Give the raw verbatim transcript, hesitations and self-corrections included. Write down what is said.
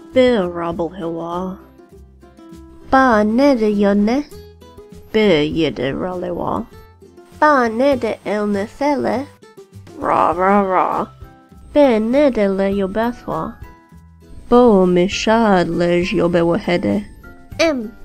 Be Rabil hiwa. Ba nede yonne. Be yede ralewa. Ba nede elne thele. Ra ra ra. Be nede le yobathwa. Bo mi sháal le yobe wahede. Em